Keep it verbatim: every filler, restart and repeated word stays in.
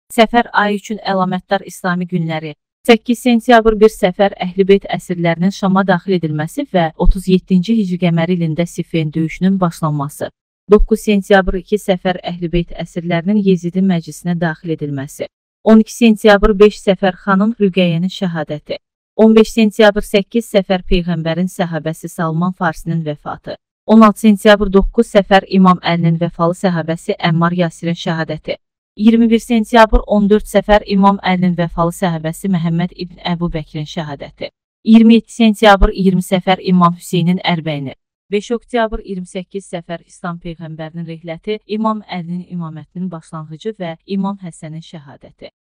Səfər ayı üçün əlamətdar İslami günləri. səkkiz sentyabr bir Səfər Əhl-i-Beyt əsirlərinin Şama daxil edilməsi və otuz yeddinci hicri qəmər ilində Siffin döyüşünün başlanması. doqquz sentyabr iki Səfər Əhl-i-Beyt əsirlərinin Yezidin məclisinə daxil edilməsi. on iki sentyabr beş Səfər xanım Rüqəyyənin şəhadəti. on beş sentyabr səkkiz Səfər Peyğəmbərin səhabəsi Salman Farsinin vəfatı. on altı sentyabr doqquz Səfər İmam Əlinin vəfalı səhabəsi Əmmar Yasirin şəhadəti. iyirmi bir sentyabr on dörd Səfər İmam Əlinin vəfalı səhabəsi Məhəmməd İbn Əbu Bəkrin şəhadəti. iyirmi yeddi sentyabr iyirmi Səfər İmam Hüseynin ərbəyini. beş oktyabr iyirmi səkkiz Səfər İslam Peyğəmbərinin rehləti, İmam Əlinin imamətinin başlanğıcı və İmam Həsənin şəhadəti.